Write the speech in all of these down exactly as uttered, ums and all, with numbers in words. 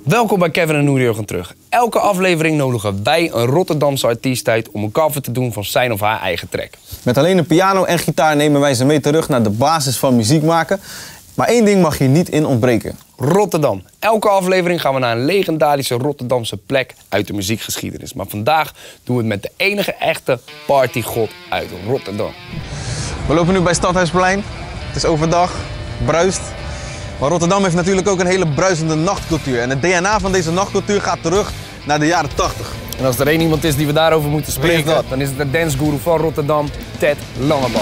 Welkom bij Kevin en Nourio gaan terug. Elke aflevering nodigen wij een Rotterdamse artiest uit om een cover te doen van zijn of haar eigen track. Met alleen een piano en gitaar nemen wij ze mee terug naar de basis van muziek maken. Maar één ding mag hier niet in ontbreken. Rotterdam. Elke aflevering gaan we naar een legendarische Rotterdamse plek uit de muziekgeschiedenis. Maar vandaag doen we het met de enige echte partygod uit Rotterdam. We lopen nu bij Stadhuisplein. Het is overdag, bruist. Maar Rotterdam heeft natuurlijk ook een hele bruisende nachtcultuur. En het D N A van deze nachtcultuur gaat terug naar de jaren tachtig. En als er één iemand is die we daarover moeten spreken, dat? dan is het de danceguru van Rotterdam, Ted Langebach.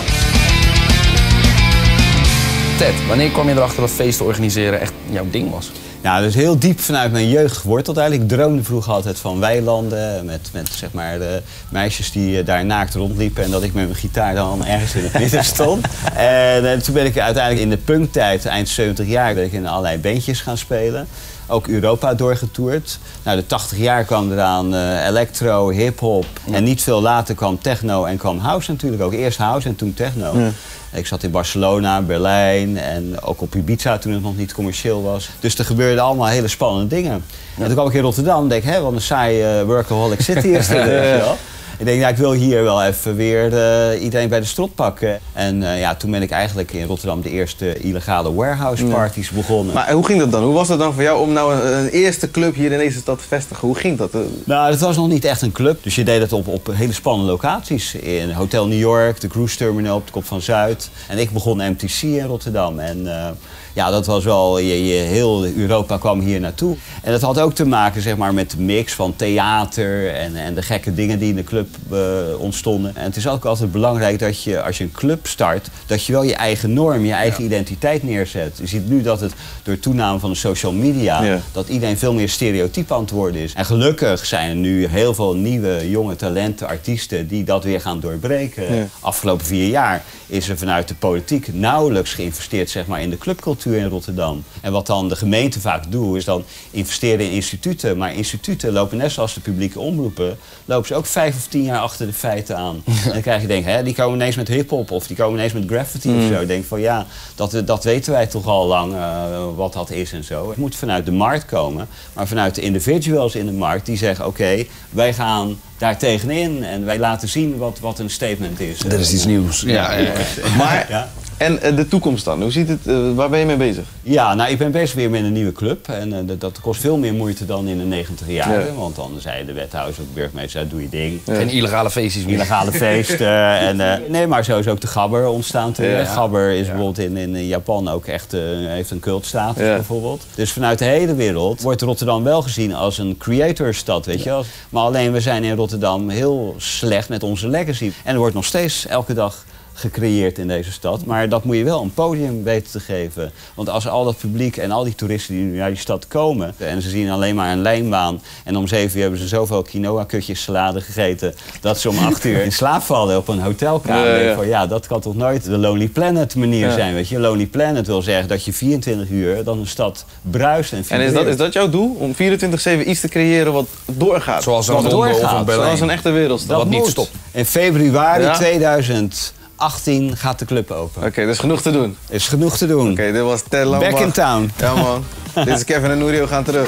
Ted, wanneer kwam je erachter dat feesten organiseren echt jouw ding was? Ja, dus heel diep vanuit mijn jeugd geworteld eigenlijk. Ik droomde vroeger altijd van weilanden met, met zeg maar, de meisjes die daar naakt rondliepen en dat ik met mijn gitaar dan ergens in het midden stond. en, en toen ben ik uiteindelijk in de punktijd, eind zeventig jaar, ben ik in allerlei bandjes gaan spelen. Ook Europa doorgetoerd. Nou, de tachtig jaar kwam eraan uh, electro, hip-hop. Ja. En niet veel later kwam techno en kwam house natuurlijk ook. Eerst house en toen techno. Ja. Ik zat in Barcelona, Berlijn en ook op Ibiza toen het nog niet commercieel was. Dus er gebeurden allemaal hele spannende dingen. Ja. En toen kwam ik in Rotterdam en dacht ik, hé, wat een saaie uh, workaholic city is dit. Ja. Ik denk, nou, ik wil hier wel even weer uh, iedereen bij de strot pakken. En uh, ja, toen ben ik eigenlijk in Rotterdam de eerste illegale warehouse parties ja. begonnen. Maar hoe ging dat dan? Hoe was het dan voor jou om nou een, een eerste club hier in deze stad te vestigen? Hoe ging dat? Nou, het was nog niet echt een club. Dus je deed het op, op hele spannende locaties. In Hotel New York, de Cruise Terminal op de Kop van Zuid. En ik begon M T C in Rotterdam. En uh, ja, dat was wel, je, je, heel Europa kwam hier naartoe. En dat had ook te maken, zeg maar, met de mix van theater en, en de gekke dingen die in de club Uh, ontstonden. En het is ook altijd belangrijk dat je, als je een club start, dat je wel je eigen norm, je eigen ja. identiteit neerzet. Je ziet nu dat het door toename van de social media, ja. dat iedereen veel meer stereotyp aan het worden is. En gelukkig zijn er nu heel veel nieuwe, jonge talenten, artiesten die dat weer gaan doorbreken. Ja. Afgelopen vier jaar is er vanuit de politiek nauwelijks geïnvesteerd, zeg maar, in de clubcultuur in Rotterdam. En wat dan de gemeente vaak doet, is dan investeren in instituten. Maar instituten lopen net zoals de publieke omroepen, lopen ze ook vijf of tien jaar achter de feiten aan. En dan krijg je denk, hè, die komen ineens met hip-hop of die komen ineens met graffiti mm. of zo. Ik denk van ja, dat, dat weten wij toch al lang uh, wat dat is en zo. Het moet vanuit de markt komen, maar vanuit de individuals in de markt die zeggen oké, okay, wij gaan daar tegenin en wij laten zien wat, wat een statement is. Dat is iets nieuws. Ja, ja, ja. Maar, ja. En uh, de toekomst dan? Hoe ziet het, uh, waar ben je mee bezig? Ja, nou ik ben bezig weer met een nieuwe club en uh, dat, dat kost veel meer moeite dan in de negentig jaren. Ja. Want dan zei de wethouder of de burgemeester, doe je ding. Ja. Geen illegale feestjes meer. Illegale feesten. en, uh, nee, maar zo is ook de Gabber ontstaan toen. Ja. Gabber is ja. bijvoorbeeld in, in Japan ook echt, uh, heeft een cultstatus ja. bijvoorbeeld. Dus vanuit de hele wereld wordt Rotterdam wel gezien als een creatorstad, weet je wel. Maar alleen we zijn in Rotterdam heel slecht met onze legacy. En er wordt nog steeds elke dag gecreëerd in deze stad. Maar dat moet je wel een podium weten te geven. Want als al dat publiek en al die toeristen die nu naar die stad komen en ze zien alleen maar een lijnbaan en om zeven uur hebben ze zoveel quinoa-kutjes salade gegeten dat ze om acht uur in slaap vallen op een hotelkamer. Ja, ja. Van, ja, dat kan toch nooit de Lonely Planet manier ja. zijn, weet je. Lonely Planet wil zeggen dat je vierentwintig uur dan een stad bruist en vibreert. En is dat, is dat jouw doel? Om vierentwintig zeven iets te creëren wat doorgaat? Zoals een, doorgaat. Zoals een echte wereldstad. Wat niet stopt. In februari ja. tweeduizend achttien gaat de club open. Oké, okay, dus genoeg te doen. Is genoeg te doen. Oké, okay, dit was Ted Langebach. Back in town. Ja man. Dit is Kevin en Nourio gaan terug.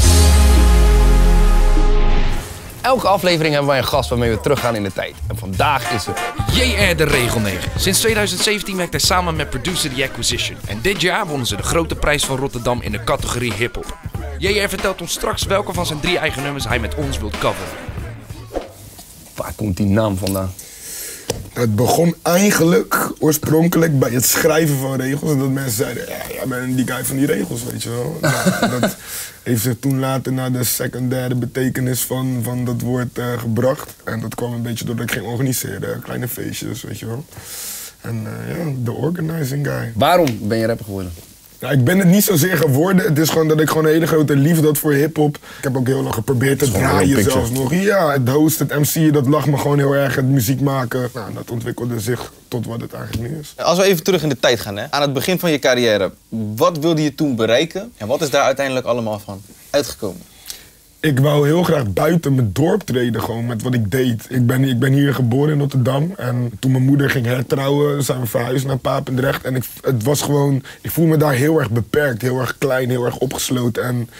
Elke aflevering hebben wij een gast waarmee we teruggaan in de tijd. En vandaag is het J R de Regelneger. Sinds tweeduizend zeventien werkt hij samen met producer The Acquisition. En dit jaar wonnen ze de grote prijs van Rotterdam in de categorie hip-hop. J R vertelt ons straks welke van zijn drie eigen nummers hij met ons wilt coveren. Waar komt die naam vandaan? Het begon eigenlijk oorspronkelijk bij het schrijven van regels. En dat mensen zeiden, ja, jij bent die guy van die regels, weet je wel. Nou, dat heeft zich toen later naar de secundaire betekenis van, van dat woord uh, gebracht. En dat kwam een beetje doordat ik ging organiseren, kleine feestjes, weet je wel. En uh, ja, de organizing guy. Waarom ben je rapper geworden? Ja, ik ben het niet zozeer geworden. Het is gewoon dat ik gewoon een hele grote liefde had voor hiphop. Ik heb ook heel lang geprobeerd te draaien zelfs nog. Ja, het hosten, het M C'en, dat lag me gewoon heel erg. Het muziek maken, nou, dat ontwikkelde zich tot wat het eigenlijk nu is. Als we even terug in de tijd gaan, hè? Aan het begin van je carrière. Wat wilde je toen bereiken en wat is daar uiteindelijk allemaal van uitgekomen? Ik wou heel graag buiten mijn dorp treden, gewoon met wat ik deed. Ik ben, ik ben hier geboren in Rotterdam en toen mijn moeder ging hertrouwen, zijn we verhuisd naar Papendrecht. En ik, het was gewoon, ik voel me daar heel erg beperkt, heel erg klein, heel erg opgesloten. En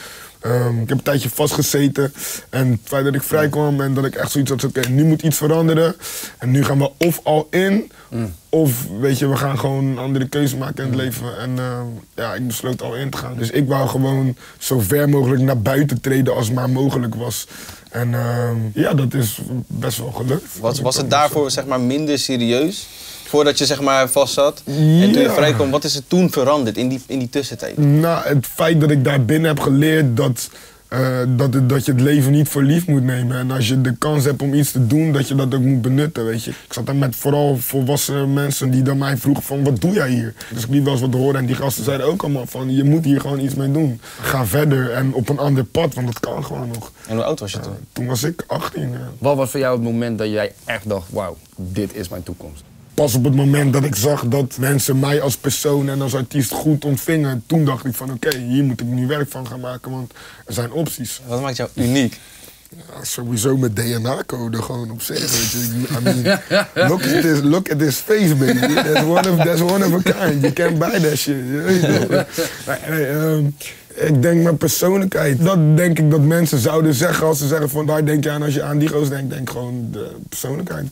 Um, ik heb een tijdje vastgezeten. En het feit dat ik vrij kwam en dat ik echt zoiets had, oké, okay, nu moet iets veranderen. En nu gaan we of al in, mm. of weet je, we gaan gewoon een andere keuze maken in het leven. En uh, ja, ik besloot al in te gaan. Dus ik wou gewoon zo ver mogelijk naar buiten treden als maar mogelijk was. En uh, ja, dat is best wel gelukt. Was, was het daarvoor zeg maar minder serieus? Voordat je zeg maar vast zat ja. en toen je vrij kwam, wat is er toen veranderd in die, in die tussentijd? Nou, het feit dat ik daar binnen heb geleerd dat, uh, dat, het, dat je het leven niet voor lief moet nemen. En als je de kans hebt om iets te doen, dat je dat ook moet benutten, weet je. Ik zat daar met vooral volwassen mensen die dan mij vroegen van, wat doe jij hier? Dus ik liet wel eens wat horen en die gasten zeiden ook allemaal van, je moet hier gewoon iets mee doen. Ga verder en op een ander pad, want dat kan gewoon nog. En hoe oud was je toen? Uh, toen was ik achttien. Ja. Wat was voor jou het moment dat jij echt dacht, wauw, dit is mijn toekomst? Pas op het moment dat ik zag dat mensen mij als persoon en als artiest goed ontvingen, toen dacht ik van oké, okay, hier moet ik nu werk van gaan maken, want er zijn opties. Wat maakt jou uniek? Ja, sowieso met D N A-code gewoon op zich, weet je. I mean, look at this, look at this face, baby. That's one of, that's one of a kind. You can't buy that shit. um, ik denk mijn persoonlijkheid. Dat denk ik dat mensen zouden zeggen als ze zeggen van waar denk je aan als je aan die goos denkt. Denk gewoon de persoonlijkheid.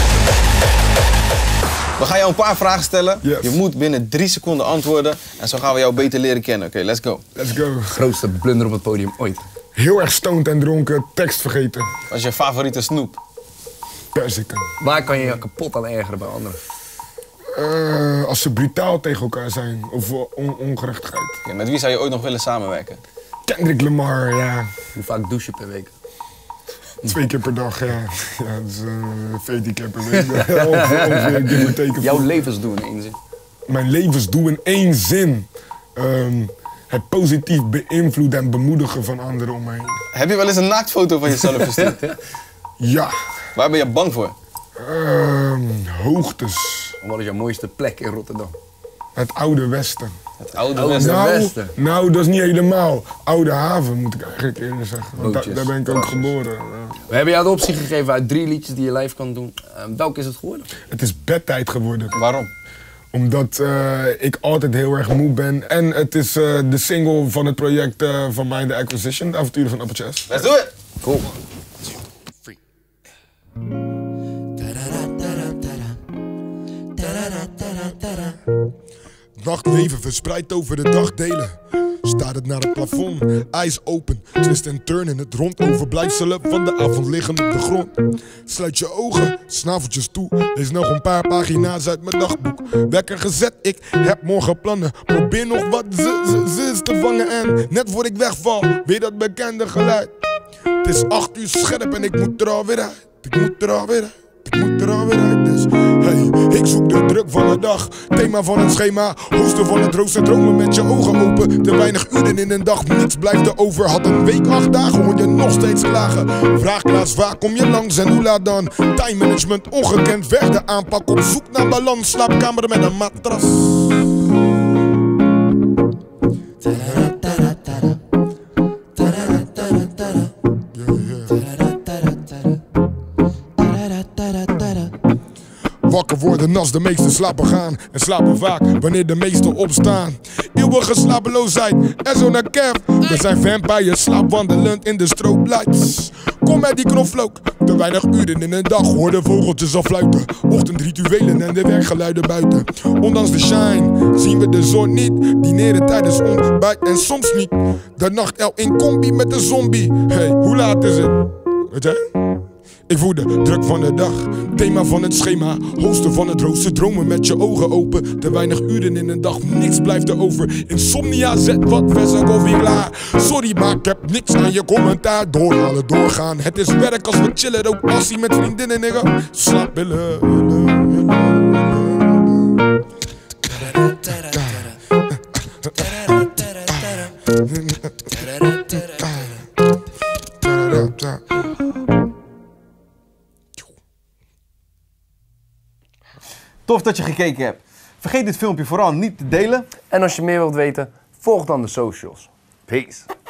We gaan jou een paar vragen stellen. Yes. Je moet binnen drie seconden antwoorden. En zo gaan we jou beter leren kennen. Oké, okay, let's go. Let's go. Grootste blunder op het podium ooit. Heel erg stoned en dronken, tekst vergeten. Wat is je favoriete snoep? Perziken. Waar kan je je kapot aan ergeren bij anderen? Uh, als ze brutaal tegen elkaar zijn of on ongerechtigheid. Ja, met wie zou je ooit nog willen samenwerken? Kendrick Lamar, ja. Hoe vaak douche je per week? Twee keer per dag, ja. Ja, dus uh, veertien keer per week. ongeveer, Jouw levensdoel in één zin? Mijn levensdoel in één zin. Um, het positief beïnvloeden en bemoedigen van anderen om me heen. Heb je wel eens een naaktfoto van jezelf gestuurd? Ja. Waar ben je bang voor? Uh, hoogtes. Wat is jouw mooiste plek in Rotterdam? Het Oude Westen. Het Oude Westen? Nou, Westen. nou, dat is niet helemaal. Oude Haven moet ik eigenlijk eerder zeggen. Want da daar ben ik ook geboren. Ja. We hebben jou de optie gegeven uit drie liedjes die je live kan doen. Uh, welke is het geworden? Het is bedtijd geworden. Waarom? Omdat uh, ik altijd heel erg moe ben. En het is uh, de single van het project uh, van mij, The Acquisition, de avonturen van Appeltje S. Let's do it! Cool. Nachtleven verspreid over de dagdelen. Staat het naar het plafond, eyes open. Twist en turn in het rond, overblijfselen van de avond liggen op de grond. Sluit je ogen, snaveltjes toe. Lees nog een paar pagina's uit mijn dagboek. Wekker gezet, ik heb morgen plannen. Probeer nog wat z's te vangen en net voor ik wegval, weer dat bekende geluid. Het is acht uur scherp en ik moet er alweer uit. Ik moet er alweer uit. Ik moet er alweer uit, dus hey, ik zoek de druk van de dag. Thema van het schema, hosten van het rooster. Dromen met je ogen open, te weinig uren in een dag. Niets blijft er over, had een week, acht dagen, hoor je nog steeds klagen. Vraagklaas, waar kom je langs en hoe laat dan? Time management ongekend, weg de aanpak. Op zoek naar balans, slaapkamer met een matras. Wakker worden als de meesten slapen gaan. En slapen vaak wanneer de meesten opstaan. Eeuwige slapeloosheid en zo naar Kev. We zijn vampires, slaapwandelend in de strobe lights. Kom met die knoflook. Te weinig uren in een dag, hoor de vogeltjes al fluiten. Ochtendrituelen en de werkgeluiden buiten. Ondanks de shine zien we de zon niet. Dineren tijdens ontbijt en soms niet. De nachtel in combi met de zombie. Hey, hoe laat is het? Weet jij? Ik voel de druk van de dag, thema van het schema. Hosten van het rooster, dromen met je ogen open. Te weinig uren in een dag, niks blijft er over. Insomnia, zet wat vers en koffie klaar. Sorry, maar ik heb niks aan je commentaar. Doorhalen, doorgaan, het is werk als we chillen. Ook passie met vriendinnen, nigga. Slaappillen. Tof dat je gekeken hebt. Vergeet dit filmpje vooral niet te delen. En als je meer wilt weten, volg dan de socials. Peace.